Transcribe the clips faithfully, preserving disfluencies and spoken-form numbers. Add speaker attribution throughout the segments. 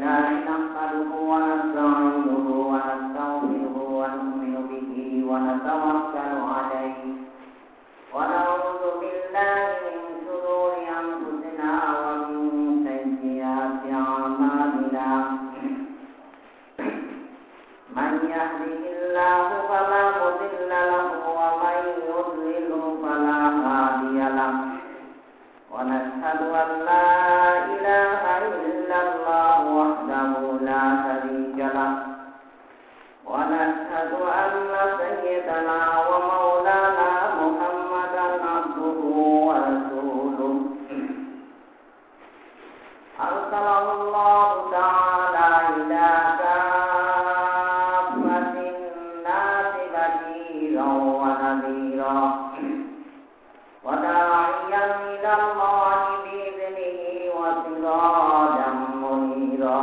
Speaker 1: لله نحمده ونستعينه ونستغفره ونؤمن به ونتوكل عليه ونعوذ بالله من شرور أنفسنا ومن سيئات أعمالنا من يهده الله فلا مضل له ومن يضلل فلا هادي له ونشهد أن لا إله إلا الله وحده لا شريك له ونشهد أن سيدنا ومولانا محمدا عبده ورسوله أرسله الله تعالى إلى كافة الناس بشيرا ونذيرا وداعيا إلى الله بإذنه وسراجا منيرا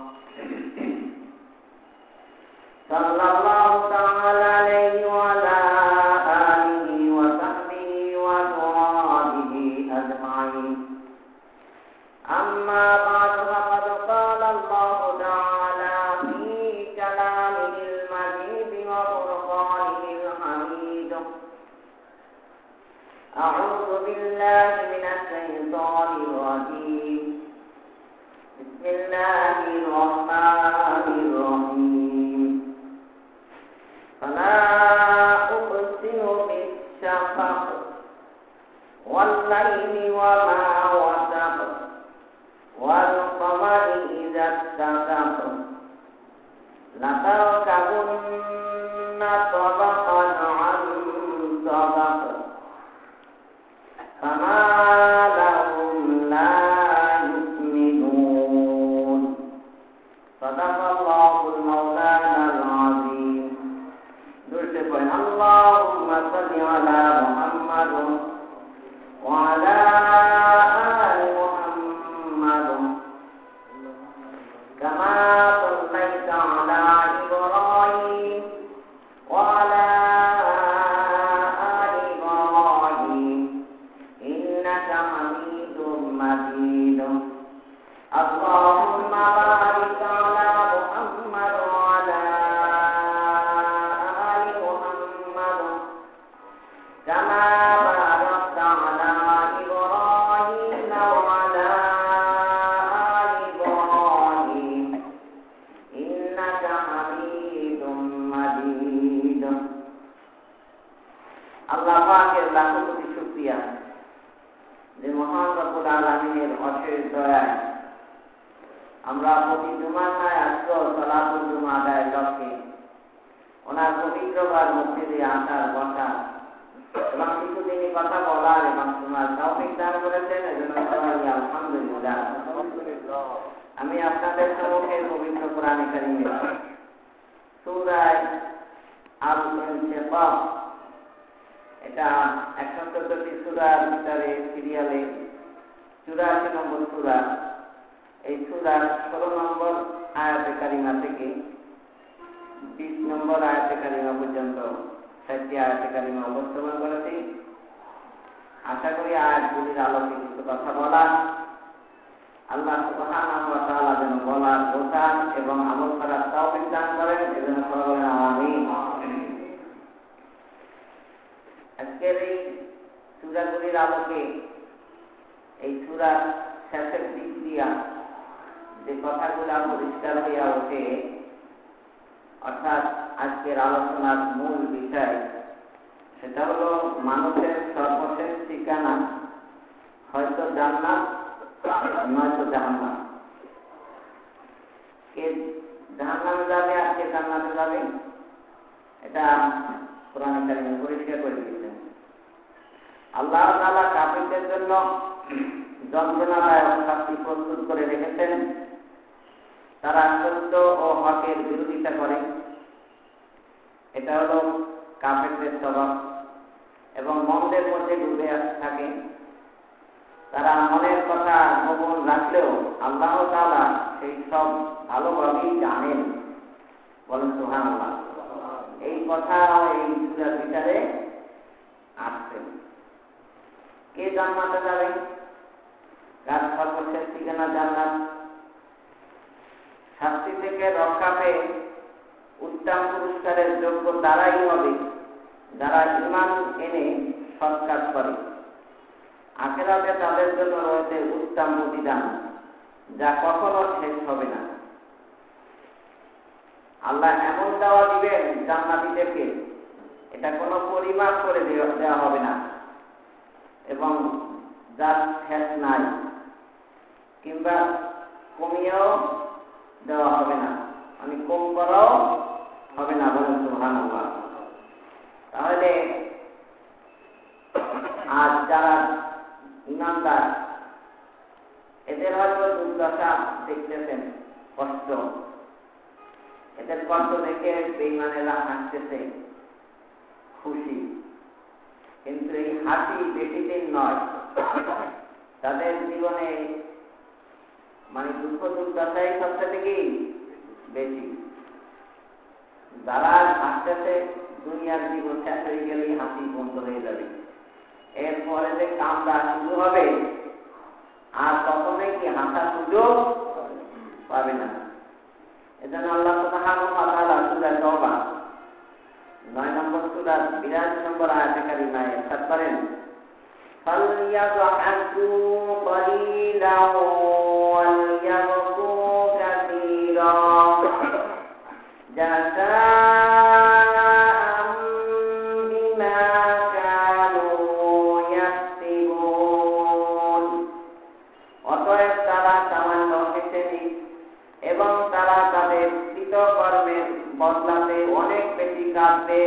Speaker 1: صلى الله تعالى عليه وعلى آله وصحبه وأزواجه أجمعين أما بعد فقد قال الله تعالى في كلامه المجيد وفرقانه الحميد أعوذ بالله من الشيطان الرجيم بسم الله الرحمن الرحيم فلا أقسم بالشفق والليل وما وسق والقمر إذا اتسق لتركبن طبقا عن طبق فما لهم لا يؤمنون صدق الله المولانا العظيم درس اللهم صل على محمد وعلى آل محمد كما صليت على إبراهيم وعلى آل إبراهيم إنك حميد مجيد اللهم بارك على محمد وعلى آل محمد كما باركت على إبراهيم وعلى آل إبراهيم إنك حميد مجيد الله পাকের লাখ কোটি শুকরিয়া যে মহান রব্বুল আলামিনের অশেষ দয়ায় আমরা প্রতি জুমার নাই আজকে সালাতুল জুমা আদায়ের লক্ষ্যে ওনার পবিত্রবার মসজিদে আসার বসা এবং কিছুদিনই কথা বলার এবং শোনার তৌফিক দান করেছেন এজন্য সবাই আলহামদুলিল্লাহ। আমি আপনাদের সম্মুখে পবিত্র কোরআনে কারিমের সূরা আল-ইনশিকাক, এটা একশো চোদ্দটি সূরার ভিতরে সিরিয়ালে চুরাশি নম্বর সূরা, এই সূরার ষোলো নম্বর আয়াতে কারিমা থেকে বিশ নম্বর আয়াতে কারিমা পর্যন্ত চারটি আয়াতে কারিমা উপস্থাপন করেছি। আশা করি আয়াতগুলির আলোকে কিছু কথা বলা, আল্লাহ সুবহানাহু ওয়া তাআলা যেন বলার বোঝার এবং আমল করার তৌফিক দান করেন, এজন্য সবাই বলেন আমিন। আজকের এই সূরাগুলির আলোকে এই সূরার শেষের দিক দিয়া যে কথাগুলো পরিষ্কার হইয়া ওঠে, অর্থাৎ আজকের আলোচনার মূল বিষয়, সেটা হলো মানুষের সর্বশেষ ঠিকানা হয়তো জান্নাত নয়তো জাহান্নাম। কে জাহান্নামে যাবে আর কে জান্নাতে যাবে এটা কোরআনে কারিমে পরিষ্কার করে দিয়েছেন। আল্লাহ তাআলা কাফিরদের জন্য যন্ত্রণাদায়ক শাস্তি প্রস্তুত করে রেখেছেন। তারা সত্য ও হকের বিরোধিতা করে, এটা হলো কাফেরদের স্বভাব, এবং মন্দের মধ্যে ডুবে থাকে। তারা মনের কথা গোপন রাখলেও আল্লাহ তাআলা সেই সব ভালোভাবেই জানেন। বলেন সুবহানাল্লাহ। এই কথা এই সূরার ভিতরে আসছে। কে জান্নাতে যাবে, কার সর্বশেষ ঠিকানা জান্নাত। থেকে রক্ষা পেয়ে উত্তম পুরস্কারের যোগ্য তারাই হবে যারা ঈমান এনে সৎ কাজ করে। আখিরাতে তাদের জন্য রয়েছে উত্তম প্রতিদান, যা কখনো শেষ হবে না। আল্লাহ এমন দেওয়া দিবেন জান্নাতীদেরকে, এটা কোনো পরিমাপ করে দেওয়া হবে না এবং যার শেষ নাই, কিংবা কমিয়েও দেওয়া হবে না, মানে কম করাও হবে না। বলেন সুবহানাল্লাহ। তাহলে আজ যারা ইমানদার, এদের হয়তো দুর্দশা দেখতেছেন, কষ্ট, এদের কষ্ট দেখে বেঈমানেরা হাসতেছে, খুশি। কিন্তু এই হাসি বেশি দিন নয়, তাদের জীবনে মানে দুঃখ দুর্দশাই সবচেয়ে থেকে বেশি। যারা হাসতেছে, দুনিয়ার জীবন শেষ হয়ে গেলেই হাসি বন্ধ হয়ে যাবে। এরপরে যে কামটা শুরু হবে, আর কখনোই কি হাসার সুযোগ পাবে না। এজন্য আল্লাহ সুবহানাহু ওয়া তাআলা সূরা তাওবা নয় নম্বর সূরার বিরাশি নম্বর আয়াতে কারিমায় ইরশাদ করেন, ফালইয়াযহাকু ক্বালিলান ওয়ালইয়াবকু কাসীরা জাযাআন বিমা কানু ইয়াকসিবুন। অতএব তারা সামান্য হেসে দিক এবং তারা তাদের কৃতকর্মের বদলাতে অনেক বেশি কাঁদবে।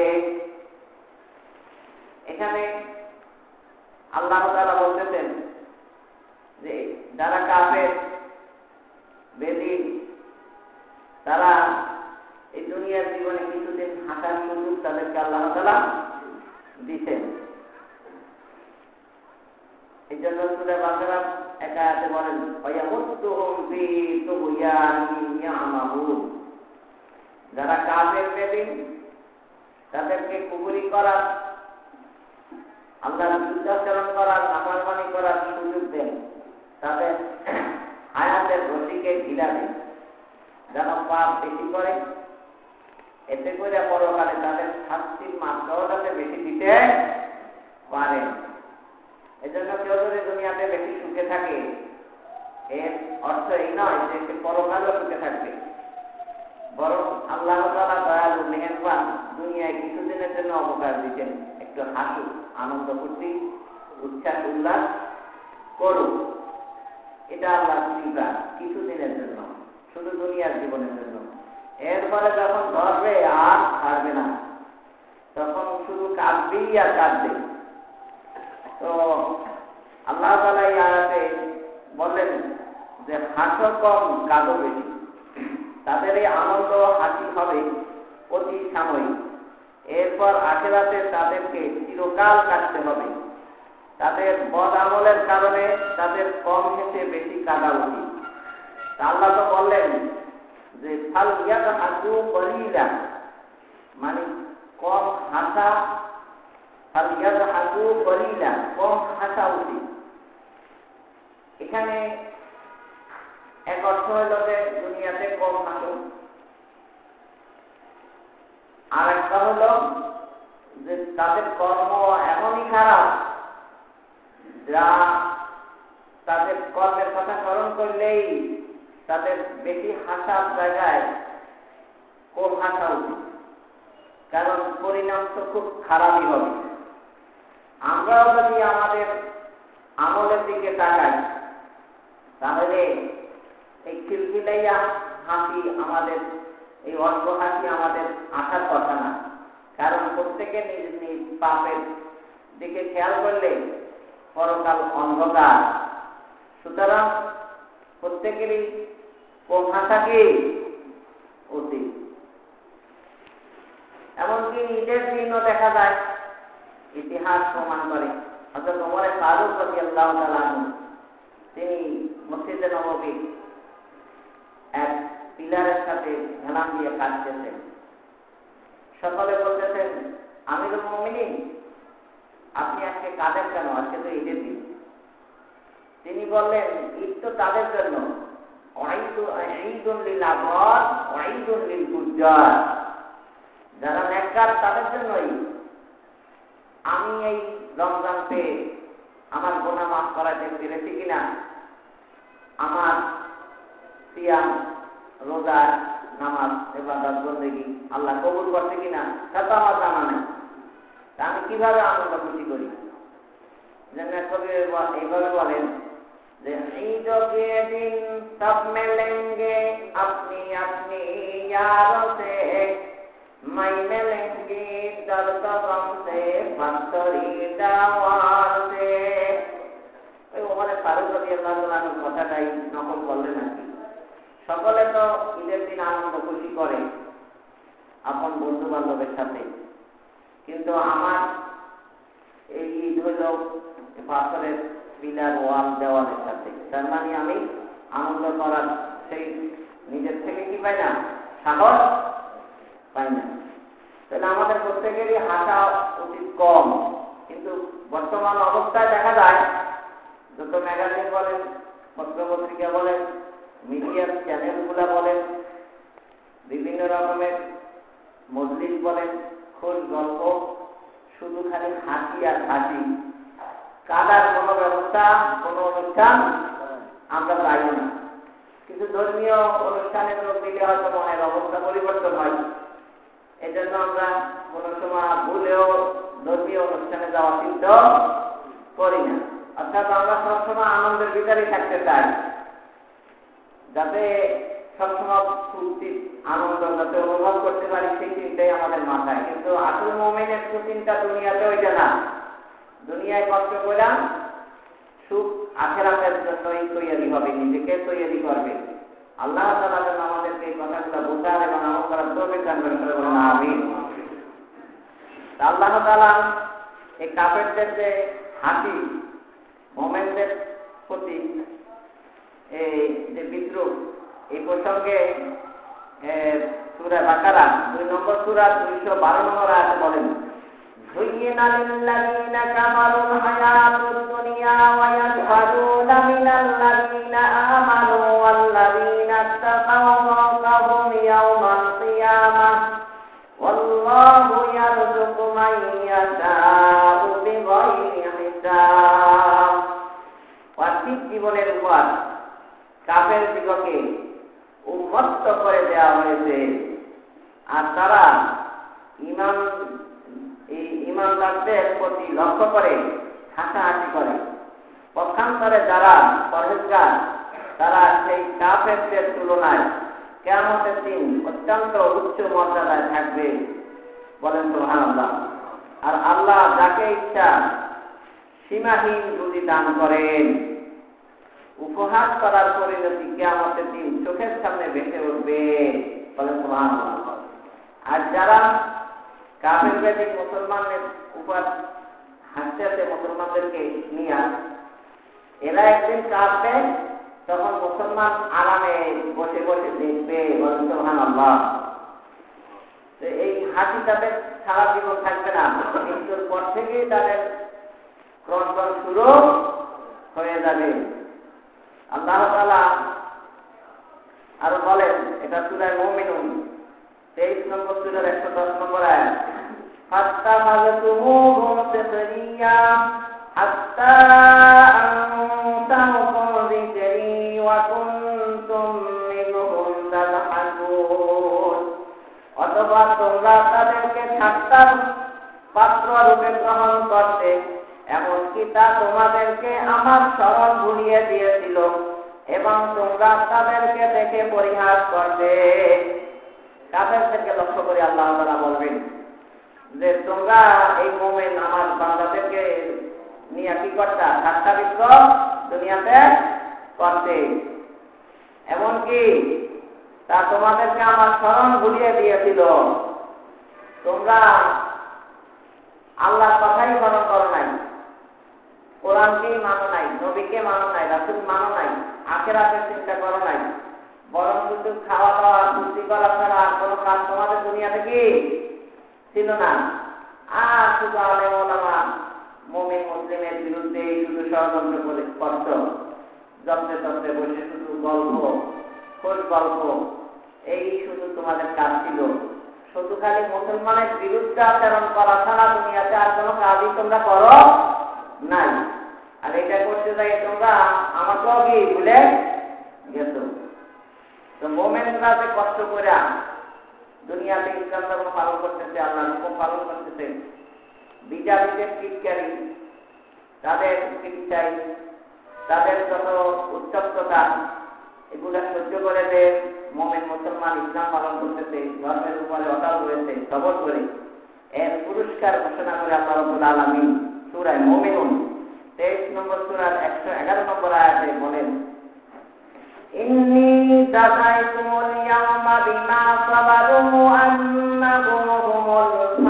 Speaker 1: এখানে আল্লাহ তাআলা বলতেছেন যে যারা কাফের বেদিন, তারা এই দুনিয়ার জীবনে কিছুদিন হাসার সুযোগ তাদেরকে আল্লাহ তাআলা দিতেন। এই জন্য সূরা বাকারা এক আয়াতে বলেন, ওয়ায়ামুদ্দুহুম ফি তুগয়ানিহিম ইয়ামাহুন। যারা কাফের বেদিন, তাদেরকে কুফরি করার, আল্লাহর বিরুদ্ধাচরণ করার, নাফরমানি করার সুযোগ দেন, তাদের হায়াতের গতিকে ঢিলা দেন, যেন পাপ বেশি করে, এতে করে পরকালে তাদের শাস্তির মাত্রাও যাতে বেশি দিতে পারেন। এজন্য কেউ যদি দুনিয়াতে বেশি সুখে থাকে, এর অর্থ এই নয় যে সে পরকালও সুখে থাকবে, বরং আল্লাহ তাআলা দয়ালু মেহেরবান, দুনিয়ায় কিছুদিনের জন্য অবকাশ দিচ্ছেন, একটু হাসুক, আনন্দ ফুর্তি, উচ্ছ্বাস উল্লাস করুক। এটা আল্লাহ কৃপা, কিছুদিনের জন্য, শুধু দুনিয়ার জীবনের জন্য। এরপরে যখন ধরবে আর ছাড়বে না, তখন শুধু কাঁদবেই আর কাঁদবে। তো আল্লাহ তাআলা এই আয়াতে বললেন যে হাসো কম, কাঁদো বেশি। তাদের এই আনন্দ হাসি হবে অতি সাময়িক, এরপর আখিরাতে তাদেরকে চিরকাল কাটতে হবে। তাদের বদ আমলের কারণে তাদের কম হেসে বেশি কাঁদা উচিত। আল্লাহ তো বললেন যে ফালইয়াযহাকু ক্বালিলান, মানে কম হাসা, ফালইয়াযহাকু ক্বালিলান, কম হাসা উচিত। এখানে এক অর্থ হলো যে দুনিয়াতে কম হাসো, আর একটা হলো যে তাদের কর্ম এমনই খারাপ যা তাদের কর্মের কথা স্মরণ করলেই তাদের বেশি হাসার জায়গায় কম হাসা উচিত, কারণ পরিণাম তো খুব খারাপই হবে। আমরাও যদি আমাদের আমলের দিকে তাকাই, তাহলে এই খিলখিলাইয়া হাসি আমাদের, এই অল্প হাসি আমাদের আসার কথা না। কারণ প্রত্যেকে নিজ নিজ পাপের দিকে খেয়াল করলে পরকাল অন্ধকার। সুতরাং প্রত্যেকেরই কম হাসাকে উচিত। এমনকি ঈদের দিনও দেখা যায়, ইতিহাস প্রমাণ করে, হযরত ওমর ফারুক রাদিয়াল্লাহু তাআলা আনহু তিনি মসজিদে নববী এক পিলারের সাথে হেলান দিয়ে কাটতেছেন। সকলে বলতেছেন, আমিরুল মুমিনিন, আপনি আজকে কাঁদেন কেন? আজকে তো ঈদের দিন। তিনি বললেন, ঈদ তো তাদের জন্য ঈদুন লিল আবরার ওয়া ঈদুন লিল ফুজ্জার। যারা নেককার তাদের জন্যই আমি এই রমজান পেয়ে আমার গুনাহ মাফ করাতে পেরেছি কিনা, আমার সিয়াম রোজা নামাজ ইবাদত বন্দেগী আল্লাহ কবুল করছে কিনা তা তো আমার জানা নেই। তা আমি কিভাবে আনন্দ খুশি করি? এইভাবে বলেন যে ঈদোं के दिन सब मिलेंगे अपनी अपनी यारों से, मैं मिलेंगी दर्द गम से बंतरी दावार से। ওই ওমরে ফারুক রাদিয়াল্লাহু আনহুর কথাটাই নকল করলেন নাকি। সকলে তো ঈদের দিন আনন্দ খুশি করে আপন বন্ধু বান্ধবের সাথে, কিন্তু আমার এই ঈদ হইল পাথরের পিলার ওয়াল দেওয়ালের সাথে। তার মানে আমি আনন্দ করার সেই নিজের থেকে কি পাই না, সাহস পাই না। তাহলে আমাদের প্রত্যেকেরই হাসা উচিত কম, কিন্তু বর্তমান অবস্থায় দেখা যায় যত ম্যাগাজিন বলেন, পত্রপত্রিকা বলেন, মিডিয়ার চ্যানেলগুলা বলেন, বিভিন্ন রকমের মজলিস বলেন, খোঁজ গল্প, শুধু খালি হাসি আর হাসি। কাদার কোন ব্যবস্থা, কোন অনুষ্ঠান আমরা পাই না। কিন্তু ধর্মীয় অনুষ্ঠানের লোক দিলে হয়তো মনের অবস্থা পরিবর্তন হয়। এই জন্য আমরা কোন সময় ভুলেও ধর্মীয় অনুষ্ঠানে যাওয়া চিন্তা করি না। অর্থাৎ আমরা সবসময় আনন্দের ভিতরে থাকতে চাই, যাতে সবসময় ফুর্তি আনন্দ যাতে অনুভব করতে পারি, সেই চিন্তাই আমাদের মাথায়। কিন্তু আসল মুমিনের চিন্তা দুনিয়াতে ওইটা না। দুনিয়ায় কষ্ট করে সুখ আখিরাতের জন্যই তৈরি হবে, নিজেকে তৈরি করবে। আল্লাহ তাআলা যেন আমাদেরকে এই কথাগুলো বোঝার এবং আমল করার তৌফিক দান করেন, বলুন আমিন। আল্লাহ তাআলা এই কাফেরদের যে হাসি, মুমিনদের প্রতি এই যে বিদ্রোহ, এই প্রসঙ্গে সূরা বাকারা দুই নম্বর সূরা দুইশো বারো নম্বর আয়াতে বলেন, زين للذين كفروا الحياة الدنيا ويسخرون من الذين آمنوا والذين اتقوا ربهم يوم القيامة والله يرزق من يشاء بغير حساب। পার্থিব জীবনের উপর কাফের দিগকে উন্মত্ত করে দেওয়া হয়েছে, আর তারা ইমান এই ইমানদারদের প্রতি লক্ষ্য করে হাসাহাসি করে। পক্ষান্তরে যারা পরহেজগার তারা সেই কাফেরদের তুলনায় কিয়ামতের দিন অত্যন্ত উচ্চ মর্যাদায় থাকবে, বলেন সুবহানাল্লাহ। আর আল্লাহ যাকে ইচ্ছা সীমাহীন রুজি দান করেন। উপহাস করার পরিণতি কিয়ামতের দিন চোখের সামনে ভেসে উঠবে, বলেন সুবহানাল্লাহ। আর যারা কাফের বেদিক মুসলমানদের উপর হাসতে মুসলমানদেরকে নিয়ে, এরা একদিন কাঁদবে, তখন মুসলমান আরামে বসে বসে দেখবে, বলেন সুবহানাল্লাহ। এই হাসি তাদের সারা জীবন থাকবে না, মৃত্যুর পর থেকেই তাদের ক্রন্দন শুরু হয়ে যাবে। আল্লাহ তাআলা আরো বলেন, এটা সূরা মুমিনুন তেইশ নম্বর সূরার একশো দশ নম্বর আয়াত, ফাত্তাখাযতুমুহুম সিখরিয়া হাত্তা আনতাহুম যিকরি ওয়া কুনতুম মিনহুম তাদহাকুন। অথবা তোমরা তাদেরকে ঠাট্টার পাত্র রূপে গ্রহণ করতে, এমনকি তা তোমাদেরকে আমার স্মরণ ভুলিয়ে দিয়েছিল, এবং তোমরা তাদেরকে দেখে পরিহাস করতে। কাফেরদেরকে লক্ষ্য করে আল্লাহ তাআলা বলবেন যে তোমরা এই মুমিন আমার বান্দাদেরকে নিয়ে কি করতা, ঠাট্টা বিদ্রুপ দুনিয়াতে করতে, এমনকি তা তোমাদেরকে আমার স্মরণ ভুলিয়ে দিয়েছিল। তোমরা আল্লাহর কথাই স্মরণ করো নাই, কোরআনকেই মানো নাই, নবীকে মানো নাই, রাসূল মানো নাই, আখিরাতের চিন্তা করো নাই, বরং শুধু খাওয়া দাওয়া ফুর্তি করা ছাড়া আর কোনো কাজ তোমাদের দুনিয়াতে কি ছিল না। আর শুধু আলেম ওলামা মুমিন মুসলিমের বিরুদ্ধে শুধু ষড়যন্ত্র করে করত, যত্নে তত্নে বসে শুধু গল্প গল্প, এই শুধু তোমাদের কাজ ছিল। শুধু খালি মুসলমানের বিরুদ্ধে আচরণ করা ছাড়া দুনিয়াতে আর কোনো কাজই তোমরা করো নাই। আর এটা করতে যাই তোমরা আমাকেও কি ভুলে গেছো। তো মোমেনরা যে কষ্ট করে দুনিয়াতে ইসলাম ধর্ম পালন করতেছে, আল্লাহ হুকুম পালন করতেছে, বিজাতিদের টিটকারি, তাদের চিকিৎসাই, তাদের যত উত্তপ্ততা, এগুলা সহ্য করে যে মোমেন মুসলমান ইসলাম পালন করতেছে, ধর্মের উপরে অটল রয়েছে, সবর করে এর পুরস্কার ঘোষণা করে আল্লাহ রাব্বুল আলামিন সূরা মুমিনুন তেইশ নম্বর সূরার একশো এগারো নম্বর আয়াতে বলেন, ইন্নী জাযাইতুমুল ইয়াওমা বিমা সাবারু আন্নাহুম হুমুল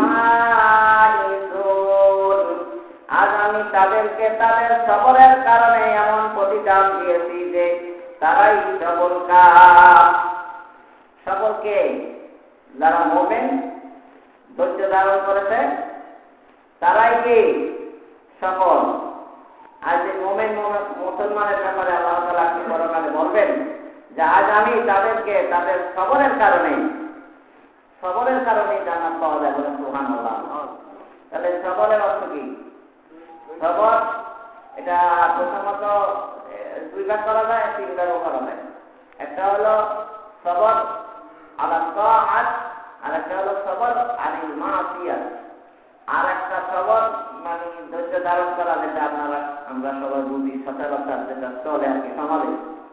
Speaker 1: ফাইজুন। আজ আমি তাদেরকে তাদের সবরের কারণে এমন প্রতিদান দিয়েছি যে তারাই সফলকাম। সফলকে যারা মুমিন ধৈর্য ধারণ করেছে তারাই কি সফল। আজ এই মুমিন মুসলমানের ব্যাপারে আল্লাহ তাআলা কি পরকালে বলবেন যে আজ আমি তাদেরকে তাদের সবরের কারণে সবরের কারণে জান্নাত পাওয়া যায়। বলে সুবহানাল্লাহ। তাহলে সবরের অর্থ কি? সবর এটা প্রথমত দুই ভাগ করা যায়, তিন ভাগও করা যায়। একটা হলো সবর আলা তাআত, আর একটা হলো সবর আনিল মাসিয়াত। আর একটা সবর মানে ধৈর্য ধারণ করা, যেটা আপনারা আমরা সবাই বুঝি সচরাচর যেটা চলে আর কি সমাজে।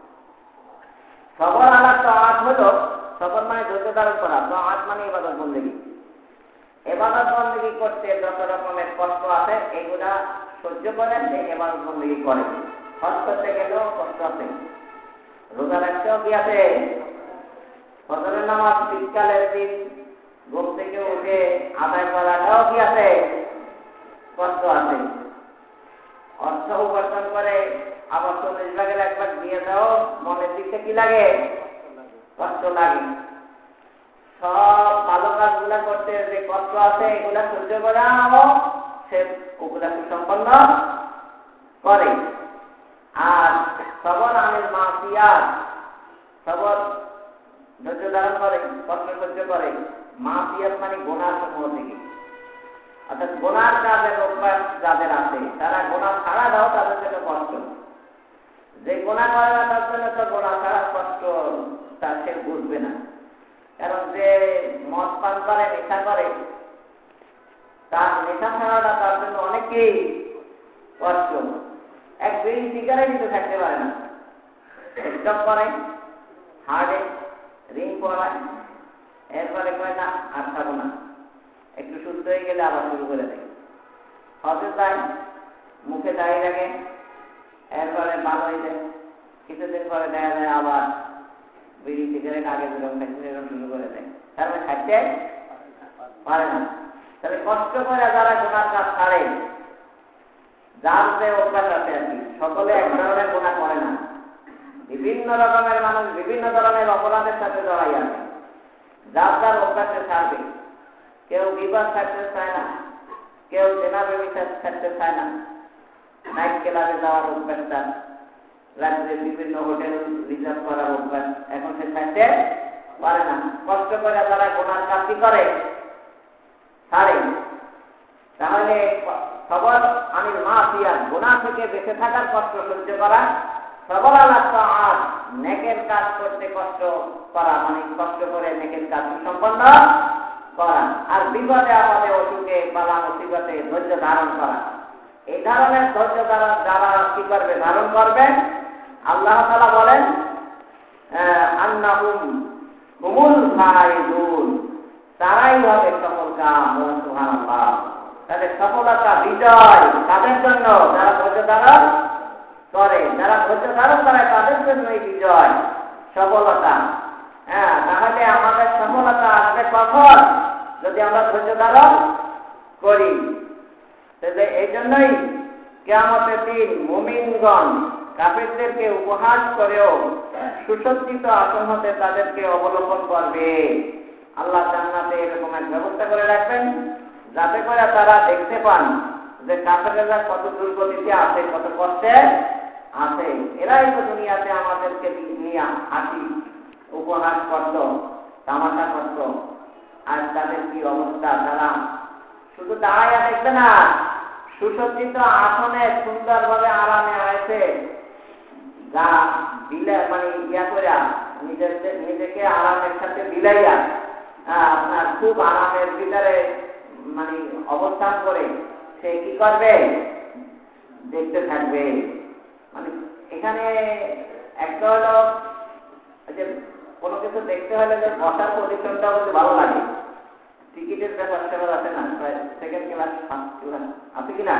Speaker 1: সবর আলা তাআত হলো, সবর মানে ধৈর্য ধারণ করা, তাআত মানে ইবাদত বন্দেগী। ইবাদত বন্দেগী করতে যত রকমের কষ্ট আছে এগুলা সহ্য করেন, এই ইবাদত বন্দেগী করেন। হজ করতে গেলেও কষ্ট আছে, রোজা রাখতেও কি আছে, ফজরের নামাজ শীতকালের দিন ঘুম থেকে উঠে আদায় করাটাও কি আছে, কষ্ট আছে। অর্থ উপার্জন করে আবার চল্লিশ ভাগের একবার দিয়ে দাও, মনের দিকটা কি লাগে, কষ্ট লাগে। সব ভালো কাজগুলা করতে যে কষ্ট আছে এগুলা সহ্য করাও সে ওগুলা সুসম্পন্ন করে। আর সবর আনিল মাসিয়াত, সবর ধৈর্য ধারণ করে, কষ্ট সহ্য করে। মাসিয়াত মানে গুনাহ সমূহ থেকে, অর্থাৎ গুনার কাজের অভ্যাস যাদের আছে তারা গুনাহ ছাড়া দাও তাদের জন্য কষ্ট। যে গুনাহ করে না তার জন্য তো গুনাহ ছাড়া কষ্ট তার সে বুঝবে না। কারণ যে মদ পান করে, নেশা করে, তার নেশা ছাড়াটা তার জন্য অনেকেই কষ্ট। এক বিড়ি সিগারেট কিন্তু থাকতে পারে না, স্টপ করে, হার্টে রিং পড়ায়, এরপরে কয় না আর খাবো না, একটু সুস্থ হয়ে গেলে আবার শুরু করে দেয়। হজে যায়, মুখে দাঁড়িয়ে রাখে, এরপরে ভালো হয়ে যায়, কিছুদিন পরে দেখা যায় আবার বিড়ি সিগারেট আগে যেরকম খাইছে এরকম শুরু করে দেয়। তার মানে খাইতে পারে না। তাহলে কষ্ট করে যারা গুনার কাজ ছাড়ে, যার যে অভ্যাস আছে আর কি, সকলে এক ধরনের গুনাহ করে না। বিভিন্ন রকমের মানুষ বিভিন্ন ধরনের অপরাধের সাথে জড়াই আছে। যার যার অভ্যাসে ছাড়বে। কেউ বিবাদ ছাড়তে চায় না, কেউ জেনা ব্যবচার ছাড়তে চায় না, নাইট ক্লাবে যাওয়ার অভ্যাসটা, রাত্রে বিভিন্ন হোটেল রিজার্ভ করার অভ্যাস এখন সে ছাড়তে পারে না। কষ্ট করে তারা গুনার কাজটি করে ছাড়ে। তাহলে সবর আনিল মাসিয়াত, গুনাহ থেকে বেঁচে থাকার কষ্ট সহ্য করা। সবর আলা তাআত, নেকের কাজ করতে কষ্ট করা, মানে কষ্ট করে নেকের কাজ সম্পন্ন করা। আর বিপদে আপদে অসুখে বালা মুসিবতে ধৈর্য ধারণ করা। এই ধরনের ধৈর্য ধারণ যারা কি করবে, ধারণ করবে, আল্লাহ তাআলা বলেন আন্নাহুম হুমুল ফাইজুন, তারাই হবে সফলকাম। সুবহানাল্লাহ। তাহলে সফলতা বিজয় তাদের জন্য যারা ধৈর্য ধারণ করে, যারা ধৈর্য ধারণ করে তাদের জন্য এই বিজয় সফলতা। হ্যাঁ, তাহলে আমাদের সফলতা আসবে কখন? যদি আমরা ধৈর্য ধারণ করি। এই জন্যই কিয়ামতের দিন মুমিনগণ কাফিরদেরকে উপহাস করেও সুসজ্জিত আসন হতে তাদেরকে অবলম্বন করবে। আল্লাহ জান্নাতে এরকম এক ব্যবস্থা করে রাখবেন যাতে করে তারা দেখতে পান যে কাফেররা কত দুর্গতিতে আছে, কত কষ্টে আছে। এরাই তো দুনিয়াতে আমাদেরকে নিয়ে হাসি উপহাস করত, তামাশা করত, আর তাদের কি অবস্থা, তারা শুধু দাঁড়াইয়া দেখবে না, সুসজ্জিত আসনে সুন্দরভাবে আরামে আছে, গা বিলে মানে ইয়া করে নিজেদের নিজেকে আরামের সাথে বিলাইয়া আপনার খুব আরামের ভিতরে মানে অবস্থান করে সে কি করবে, দেখতে থাকবে। মানে এখানে একটা হলো যে কোনো কিছু দেখতে হলে যে বসার পজিশনটা বলতে ভালো লাগে, টিকিটের ব্যাপার সেবার আছে না, সেকেন্ড ক্লাস ফার্স্ট ক্লাস আছে কিনা,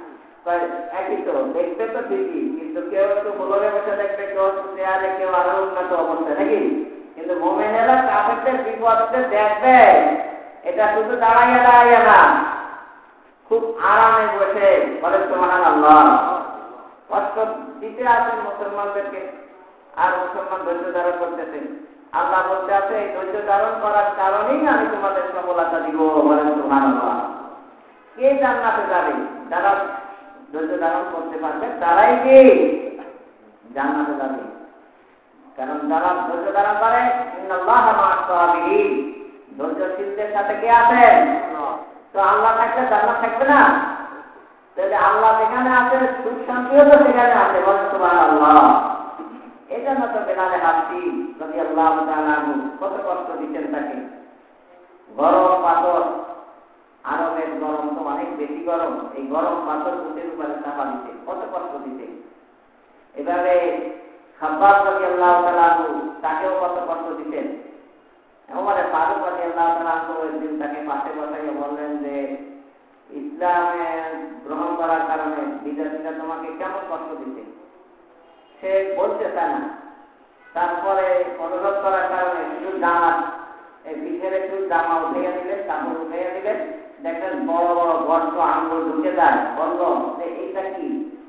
Speaker 1: একই তো দেখতে তো ঠিকই, কিন্তু কেউ একটু বলবে বসে দেখবে, কেউ চেয়ারে, কেউ আরো উন্নত অবস্থায় নাকি। কিন্তু মোমেনেরা কাফেরদের বিপদে দেখবে এটা শুধু দাঁড়াইয়া দাঁড়াইয়া না, খুব আরামে বসে বলে সুবহানাল্লাহ। কষ্ট দিতে আছেন মুসলমানদেরকে, আর মুসলমান ধৈর্য ধারণ করতেছে। আল্লাহ বলতে আছে এই ধৈর্য ধারণ করার কারণেই আমি তোমাদের সফলতা দিব, বলে সুবহানাল্লাহ। কে জান্নাতে যাবে? যারা ধৈর্য ধারণ করতে পারবে তারাই কি জান্নাতে যাবে। কারণ যারা ধৈর্য ধারণ করে ইন্নাল্লাহা মা'আস সাবিরিন, ধৈর্যশীলদের সাথে কে আছেন? তো আল্লাহ থাকলে জান্নাত থাকবে না? তাহলে আল্লাহ যেখানে আছে সুখ শান্তিও তো সেখানে আছে, বলেন সুবহানাল্লাহ। এই জন্য তো বেলালে হাসি রাদিয়াল্লাহু তাআলা কত কষ্ট দিচ্ছেন তাকে। গরম পাথর, আরবের গরম তো অনেক বেশি গরম, এই গরম পাথর বুকের উপরে চাপা দিতে কত কষ্ট দিতে। এভাবে খাব্বাব রাদিয়াল্লাহু তাআলা তাকেও কত কষ্ট দিতেন। ওমরে ফারুক রাদিয়াল্লাহু তাআলা একদিন তাকে পাশে বসাইয়া বললেন যে ইসলামে গ্রহণ করার কারণে বিদেশিরা তোমাকে কেমন কষ্ট দিতে। সে বলতে চায় না, তারপরে অনুরোধ করার কারণে শুধু জামা পিঠের একটু জামা উঠাইয়া দিলেন, কাপড় উঠাইয়া দিলেন, দেখলেন বড় বড় গর্ত আঙ্গুল ঢুকে যায়, বলল এইটা কি?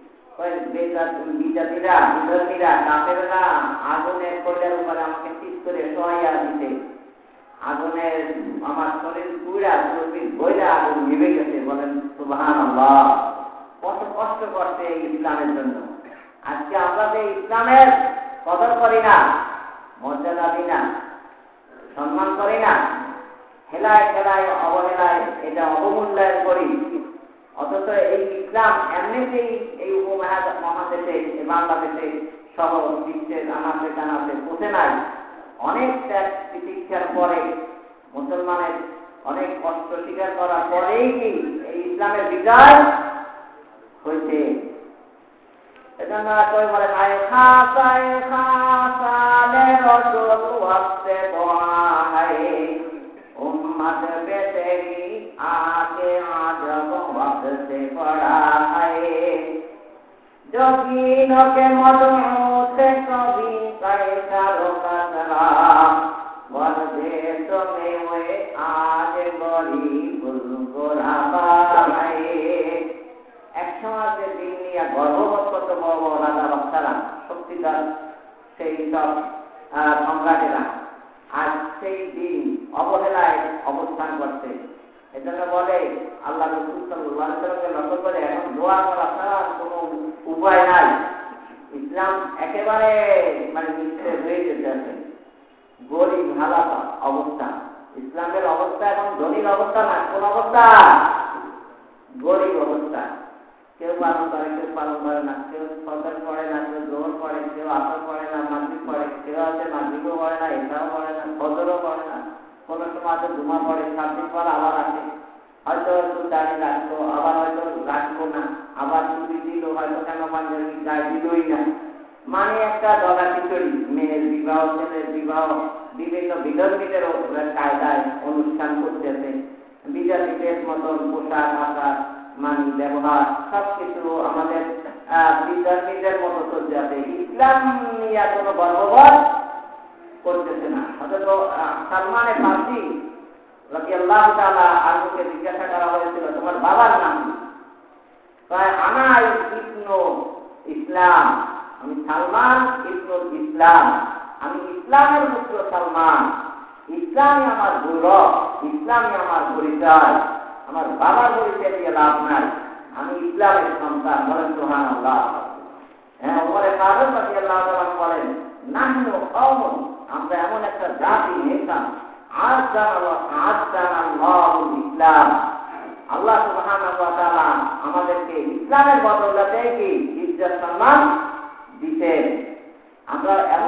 Speaker 1: বিজাতিরা বিধর্মীরা কাফেররা আগুনের কয়লার উপরে আমাকে ঠিক করে সহাইয়া দিতে, আগুনের আমার শরীর পুরা শরীর বইরা আগুন নিভে গেছে, বলেন সুবহানাল্লাহ। কত কষ্ট করছে ইসলামের জন্য। আজকে আমরা যে ইসলামের কদর করি না, মর্যাদা দিই না, সম্মান করি না, হেলায় খেলায় অবহেলায় এটা অবমূল্যায়ন করি, অথচ এই ইসলাম এমনিতেই এই উপমহাদেশে বাংলাদেশে সহ বিশ্বের আনাচে কানাচে পৌঁছে নাই। অনেক ত্যাগ প্রতীক্ষার পরে, মুসলমানের অনেক কষ্ট স্বীকার করার পরেই কি এই ইসলামের বিজয় হয়েছে। এজন্য কই বলে আয় খাসা আয় খাসা লে রাসূল ওয়াসতে দোয়ায়ে উম্মত पे तेरी आके आजब वक्त से पड़ा है जो दीनों के मजमू से कभी कैसा रोका चला वर देशों में हुए आज बड़ी गुलगुलाबा है। एक समय যে দিন নিয়ে গর্ববোধ করত বড় বড় রাজা বাদশারা, শক্তিধর সেই সব সম্রাটেরা, আজ সেই দিন অবহেলায় অবস্থান করছে। এজন্য বলে আল্লাহ রাসূল সাল্লাল্লাহু আলাইহি ওয়াসাল্লামকে লক্ষ্য করে এখন দোয়া করা ছাড়া কোনো উপায় নাই। ইসলাম একেবারে মানে নিঃশেষ হয়ে যেতে আছে, গরিব হালাত অবস্থা। ইসলামের অবস্থা এখন ধনীর অবস্থা না, কোন অবস্থা? গরিব অবস্থা। কেউ পালন করে, কেউ পালন করে না, কেউ ফজর পড়ে না, কেউ জোহর পড়ে, কেউ আসর পড়ে না, মাগরিব পড়ে, কেউ আছে মাগরিবও পড়ে না, এটাও পড়ে না, ফজরও পড়ে না, কোন সময় তো জুমা পড়ে, সাত দিন পর আবার আসে, হয়তো একটু দাঁড়িয়ে রাখবো, আবার হয়তো রাখবো না, আবার ছুটি দিল, হয়তো কেন পাঞ্জাবি গায়ে দিলই না। মানে একটা দলা খিচুড়ি, মেয়ের বিবাহ, ছেলের বিবাহ, বিভিন্ন বিধর্মীদের কায়দায় অনুষ্ঠান করতেছে, বিজাতিদের মতন পোশাক আশাক মানি ব্যবহার সবকিছু আমাদের বিধর্মীদের মতো চলতে আছে। ইসলাম নিয়ে কোনো গর্ববোধ করতেছে না। অথচ সালমানে ফার্সি রাদিয়াল্লাহু তাআলা আনহুকে জিজ্ঞাসা করা হয়েছিল তোমার বাবার নাম কি? আনা ইবনু ইসলাম, আমি সালমান ইবনু ইসলাম, আমি ইসলামের পুত্র সালমান, ইসলামই আমার গৌরব, ইসলামই আমার পরিচয়, আমার বাবার পরিচয় দিয়ে লাভ নাই, আমি ইসলামের সন্তান, বলেন সুবহানাল্লাহ। হ্যাঁ, ওমরে ফারুক রাদিয়াল্লাহু তাআলা বলেন নাহনু কওমুন, আমরা এমন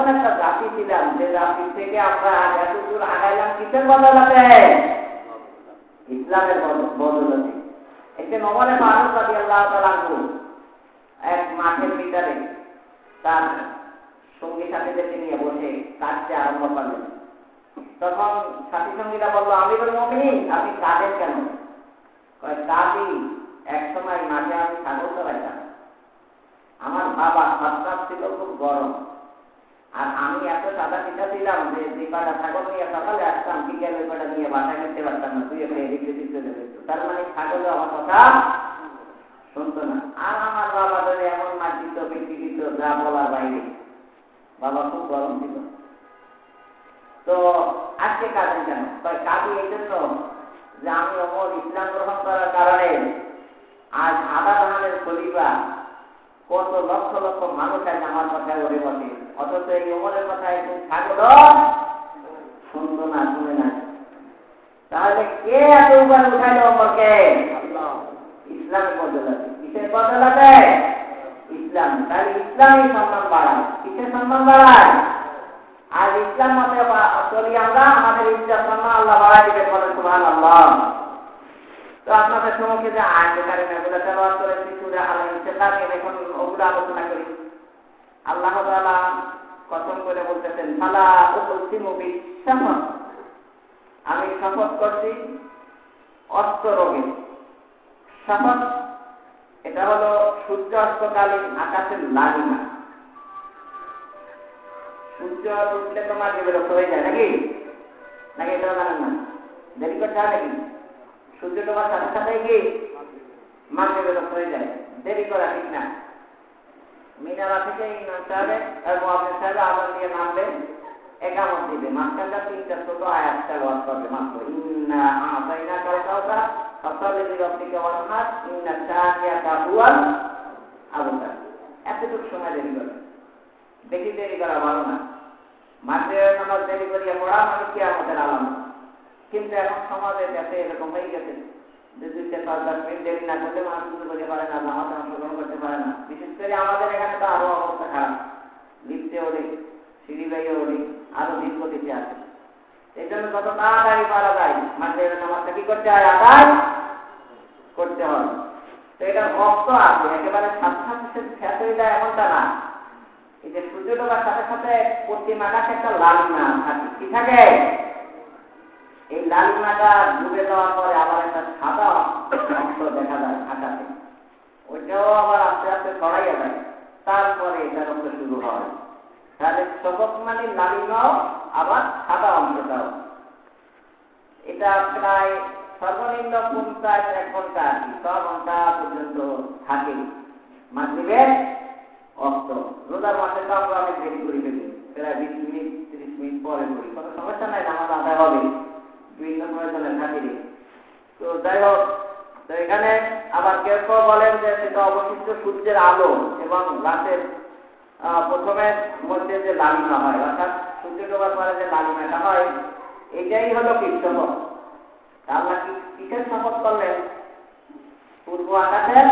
Speaker 1: এমন একটা জাতি ছিলাম যে জাতির থেকে আমরা এত দূর আগাইলাম কিসের বদলাতে? ইসলামের বদলাতে। এতে নবরে ফারুক রাদিয়াল্লাহু তাআলা আনহু এক মাঠের ভিতরে তার সঙ্গী সাথীদেরকে নিয়ে বসে কাঁদতে আরম্ভ করলেন। তখন সাথী সঙ্গীরা বলল, আমিরুল মুমিনিন আপনি কাঁদেন কেন? কয় কাঁদি, এক সময় মাঠে আমি ছাগল চড়াইতাম, আমার বাবা হাত ছিল খুব গরম, আর আমি এত সাদা চিন্তা ছিলাম যে যে কটা ছাগল নিয়ে সকালে আসতাম বিকেলে ওই কটা নিয়ে বাসায় নিতে পারতাম না, তুই এখানে এদিকে চলে যেত। তার মানে ছাগলে আমার কথা শুনতো না। আর আমার বাবা ধরে এমন মাছ দিত, বৃষ্টি দিত, যা বলার বাইরে। বাবা খুব গরম ছিল। তো আজকে কাঁদেন কেন? কাঁদি এই জন্য যে আমি অমর ইসলাম গ্রহণ করার কারণে আজ আধা জাহানের খলিফা কত লক্ষ লক্ষ মানুষ আজ আমার কথায় ওরে বসে, অথচ এই অমরের কথায় ছাগল শুনতো না, শুনে না। তাহলে কে এত উপরে উঠাইল অমরকে? ইসলামের বদলাতে। কিসের বদলাতে? ইসলাম। তাহলে ইসলামই সম্মান বাড়ায়। কিসের সম্মান বাড়ায়? আর ইসলাম মতে চলি আমরা, আমাদের ইজ্জত সম্মান আল্লাহ বাড়াই দিবে। বলেন সুবহানাল্লাহ। তো আপনাদের সম্মুখে যে আয়াত কারিমা গুলো তেলাওয়াত করেছি সূরা আল-ইনশিকাক, এখন ওগুলো আলোচনা করি। আল্লাহ তাআলা কসম করে বলতেছেন, ফালা উকসিমু বিশ-শাফাক, আমি শপথ করছি অস্তরোগে। শাফাক এটা হলো সূর্য অস্তকালীন আকাশের লালিমা। সূর্য উঠলে তোমার বিরক্ত হয়ে যায় নাকি? নাকি এটা জানেন না? দেরি করতে হয় নাকি? সূর্য তোমার সাথে সাথে কি মাঝে বিরক্ত হয়ে যায়? দেরি করা ঠিক না। মিনারা থেকে ইমাম সাহেব আর মুয়াজ্জিন সাহেব আযান দিয়ে নামবেন, একামত দিবে, মাঝখানটা তিনটা ছোট আয়াত তেলাওয়াত করবে মাত্র। ইন্না আ'তাইনাকাল কাউসার ফাসাল্লি লিরাব্বিকা ওয়ানহার ইন্না শানিআকা হুয়াল আবতার। এতটুকু সময় দেরি করে, বেশি দেরি করা ভালো না। মাগরিবের নামাজ দেরি করিয়া পড়া মানে কিয়ামতের আলামত। কিন্তু এখন সমাজের কাছে এরকম হয়ে গেছে যে দুই থেকে পাঁচ দশ মিনিট দেরি না করলে মানুষ কিছু করতে পারে না, নামাজে অংশগ্রহণ করতে পারে না। বিশেষ করে আমাদের এখানে তো আরো অবস্থা খারাপ, লিফটে ওঠে, সিঁড়ি বাইয়ে ওঠে, আরো দীর্ঘতিথি আছে। এই জন্য কত তাড়াতাড়ি পারা যায় মাগরিবের নামাজটা কি করতে হয়? আদায় করতে হয়। তো এটা ভক্ত আছে, একেবারে সাথে সাথে শেষ হয়ে যায় এমনটা না। এই যে সূর্য ডোবার সাথে সাথে পশ্চিম আকাশে একটা লালিমা থাকে, কি থাকে? এই লালিমাটা ডুবে যাওয়ার পরে আবার একটা সাদা অংশ দেখা যায় আকাশে, ওইটাও আবার আস্তে আস্তে ছড়াইয়া যায়, তারপরে এটার অংশ শুরু হয়। তাহলে শপথ মানে লালিমাও আবার সাদা অংশটাও। এটা প্রায় সর্বনিম্ন পঞ্চাশ এক ঘন্টা আর কি, ছ ঘন্টা পর্যন্ত থাকে মাগরিবের অস্ত। রোজার মাসে তো আমরা অনেক দেরি করে ফেলি, প্রায় বিশ মিনিট ত্রিশ মিনিট পরে করি, কোনো সমস্যা নাই, নামাজ আদায় হবে বিভিন্ন প্রয়োজনের খাতিরে। তো যাই হোক, তো এখানে আবার কেউ কেউ বলেন যে সেটা অবশিষ্ট সূর্যের আলো এবং রাতের প্রথমের মধ্যে যে লালিমা হয়, অর্থাৎ সূর্য ডোবার পরে যে লালিমাটা হয়, এটাই হলো কৃষ্ণপথ। আল্লাহ কিসের শপথ করলেন? পূর্ব আকাশের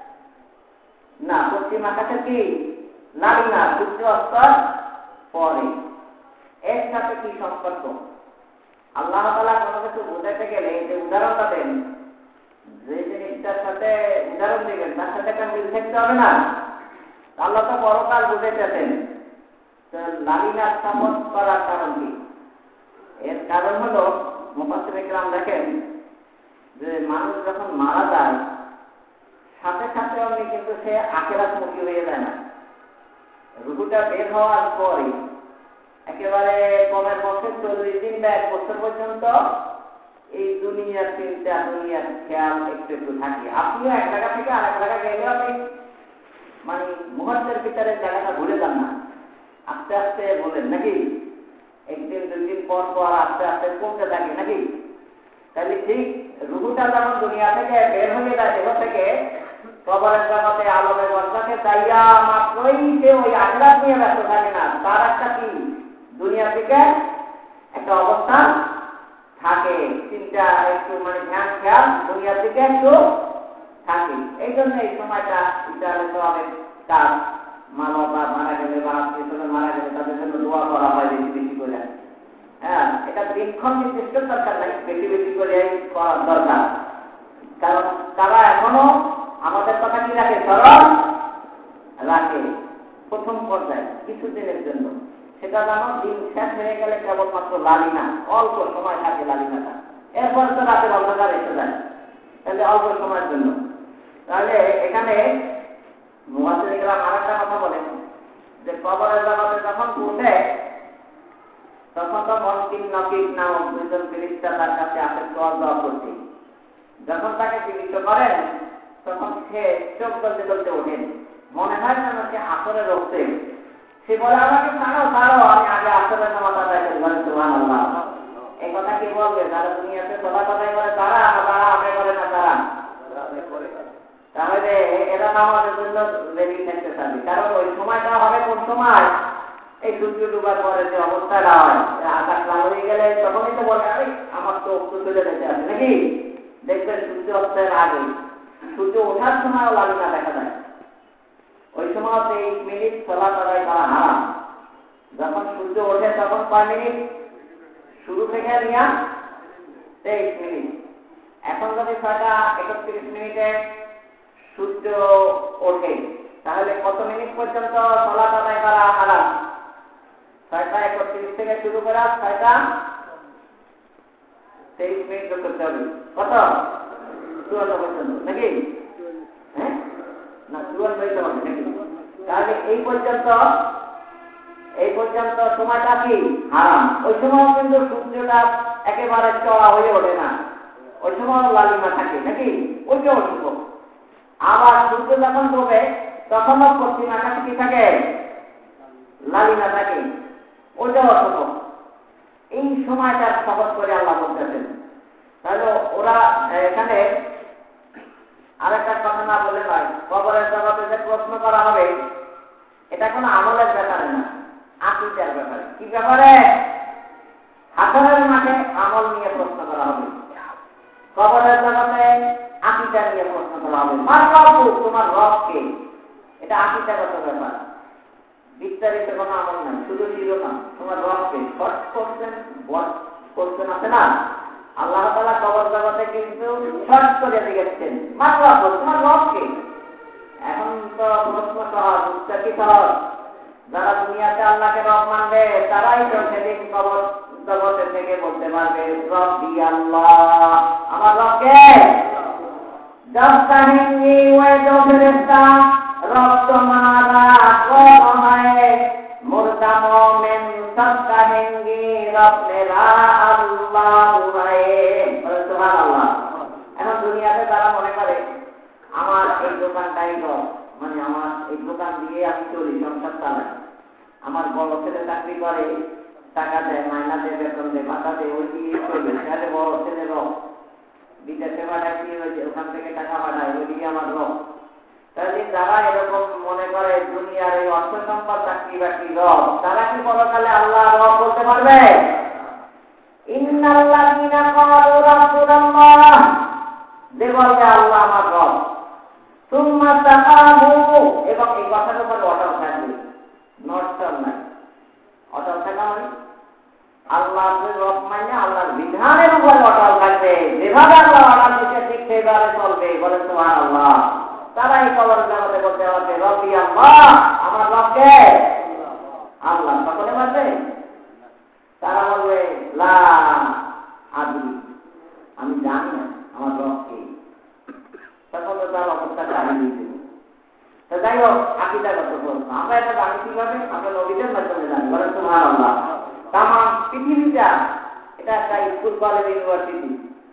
Speaker 1: না, পশ্চিম আকাশের কি লালিমা, সূর্য অস্তর পরে। এর সাথে কি সম্পর্ক? আল্লাহ তাআলা কোনো কিছু বোঝাতে গেলে যে উদাহরণটা দেন, যে জিনিসটার সাথে উদাহরণ দিবেন তার সাথে একটা মিল থাকতে হবে না? আল্লাহ তো পরকাল বুঝাইতেছেন। তো লালিমার শপথ করার কারণ কি? এর কারণ হলো মুফাসসির ইকরাম দেখেন যে মানুষ যখন মারা যায় সাথে সাথে অমনি কিন্তু সে আখিরাতমুখী হয়ে যায় না। রূহটা বের হওয়ার পরে একেবারে কমের পক্ষে চল্লিশ দিন বা এক বছর পর্যন্ত এই দুনিয়ার চিন্তা, দুনিয়ার খেয়াল একটু একটু থাকে। আপনিও এক জায়গা থেকে আরেক জায়গা গেলে আপনি মানে মুহূর্তের ভিতরে জায়গাটা ভুলে যান না, আস্তে আস্তে বলেন নাকি? একদিন দুই দিন পর পর আস্তে আস্তে কমতে থাকে নাকি? তাহলে ঠিক রূহটা যখন দুনিয়া থেকে বের হয়ে যায় দেহ থেকে, কবরের জগতে আলমের বর্ষাকে যাইয়া মাত্রই সে ওই আখিরাত নিয়ে ব্যস্ত থাকে না, তার একটা কি দুনিয়া থেকে একটা অবস্থান থাকে, চিন্তা একটু মানে ধ্যান খেয়াল দুনিয়ার দিকে একটু থাকে। এই জন্য এই সময়টা ইসরায়েলের তো অনেক কাজ, মা বাবা মারা গেলে বা আত্মীয় স্বজন মারা গেলে তাদের জন্য দিনক্ষণ নির্দিষ্ট দরকার নাই, বেশি বেশি করে করার দরকার। কারণ তারা এখনো আমাদের কথা কি রাখে, স্মরণ রাখে প্রথম পর্যায়ে কিছুদিনের জন্য। সেটা জানো, দিন শেষ হয়ে গেলে কেবলমাত্র লালিনা, অল্প সময় থাকে লালিনাটা, এরপর তো রাতের অন্ধকার এসে যায়, তাহলে অল্প সময়ের জন্য। তাহলে এখানে মুহাদ্দিসরা আরেকটা কথা বলেন যে কবরের জগতে যখন উঠে তখন তো মুনকির নাকির নামক দুইজন ফেরেশতা তার কাছে আসে সওয়াল জবাব করতে। যখন তাকে জীবিত করেন তখন সে চোখ গলতে গলতে ওঠেন, মনে হয় যেন সে আসরে রোগতে। সে বলে, আমাকে ছাড়ো ছাড়ো, আমি আগে আসরের নামাজ আদায় করি। বলেন সুবহানাল্লাহ। এই কথা কি বলবে যারা দুনিয়াতে সদা কথাই করে, তারা তারা আদায় করে না, তারা তাহলে এরা নামাজের জন্য রেডি থাকতে থাকবে। কারণ ওই সময়টা হবে কোন সময়, এই সূর্য ডুবার পরে যে অবস্থাটা হয়, আকাশ লাল হয়ে গেলে তখনই তো বলে, আরে আমার তো অক্ত চলে যেতে আছে নাকি। দেখবেন সূর্য অস্তের আগে, সূর্য ওঠার সময়ও লালিনা দেখা যায়। ওই সময় তেইশ মিনিট চলা চলাই করা হারাম। যখন সূর্য ওঠে তখন কয় মিনিট, শুরু থেকে নিয়ে তেইশ মিনিট। এখন যদি ছয়টা একত্রিশ মিনিটে সূর্য ওঠে তাহলে কত মিনিট পর্যন্ত চলা চলাই করা হারাম? ছয়টা একত্রিশ থেকে শুরু করা ছয়টা তেইশ মিনিট করতে হবে। কত? চুয়ান্ন পর্যন্ত নাকি? হ্যাঁ না, চুয়ান্ন হইতে হবে নাকি? তাহলে এই পর্যন্ত এই পর্যন্ত সময়টা কি হারাম। ওই সময় কিন্তু সূর্যটা একেবারে চড়া হয়ে ওঠে না, ওই সময় লালিমা থাকে নাকি, ওইটাও শুভ। আবার সূর্য যখন ডোবে তখনও পশ্চিম আকাশে কি থাকে, লালিমা থাকে, ওইটাও শুভ। এই সময়টা সহজ করে আল্লাহ বলতেছেন। তাহলে ওরা এখানে আরেকটা কথা না বলে নয়, কবরের জগতে যে প্রশ্ন করা হবে এটা কোনো আমলের ব্যাপারে না, আকীদার ব্যাপারে। কি ব্যাপারে? হাসরের মাঠে আমল নিয়ে প্রশ্ন করা হবে, কবরের জগতে আকীদা নিয়ে প্রশ্ন করা হবে। মান রব্বু, তোমার রব কে? এটা আকীদাগত ব্যাপার, বিস্তারিত কোনো আমল নাই, শুধু শিরোনাম তোমার রব কে। শর্ট কোশ্চেন, বড় কোশ্চেন আছে না, আল্লাহ তাআলা কবর জগতে কিন্তু শর্ট করে দিয়েছেন, মান রব্বু, তোমার রব কে। এখন তো প্রশ্ন সহজ, উত্তর কি সহজ? যারা দুনিয়াতে আল্লাহকে রব মানবে তারাই তো সেদিন কবর জগতে থেকে বলতে পারবে, রব্বি আল্লাহ, আমার রব কে? দস্তাহিনী ওয়ে দোফেরেস্তা রব তোমারা কম হয়, মুর্দা মোমেন দস্তাহিনী রব মেরা আল্লাহ হয়। সুবহানাল্লাহ। এখন দুনিয়াতে তারা মনে করে আমার এই দোকানটাই রব, মানে আমার এই দোকান দিয়ে আমি চলি, সংসার চালাই। আমার বড় ছেলে চাকরি করে, টাকা দেয়, মাইনা দেয়, বেতন দেয়, ভাতা দেয়, ওই দিয়ে চলি, তাহলে বড় ছেলে রব। বিদেশে পাঠায় কি হয়েছে, ওখান থেকে টাকা পাঠায়, ওই দিয়ে আমার রব। তাহলে যারা এরকম মনে করে দুনিয়ার এই অর্থ সম্পদ চাকরি বাকরি রব, তারা কি পরকালে আল্লাহ রব বলতে পারবে? ইন্নাল্লাযীনা ক্বালু রাব্বুনাল্লাহ, যে বলবে আল্লাহ আমার রব, সুম্মা তাকামু, এবং এই কথার উপর অটল থাকবে, নড়চড় নাই, অটল থাকা মানে আল্লাহর রব মানে আল্লাহর বিধানের উপর অটল থাকবে, যেভাবে আল্লাহ অর্ডার দিচ্ছে ঠিক সেইভাবে চলবে। বলে সুবহানাল্লাহ। তারা এই কবর জগতে বলতে পারবে, রব্বি আল্লাহ, আমার রব কে? আল্লাহ। সকলে বলবে? তারা বলবে লা আদরি, আমি জানি না আমার রব কে। তখন তো তার অবস্থা চালিয়ে দিতে। তো যাই হোক, আকীদাগত প্রশ্ন আমরা এটা জানি কিভাবে? আমরা নবীদের মাধ্যমে জানি। বলে সুবহানাল্লাহ। তাম পৃথিবীটা এটা একটা স্কুল, কলেজ, ইউনিভার্সিটি।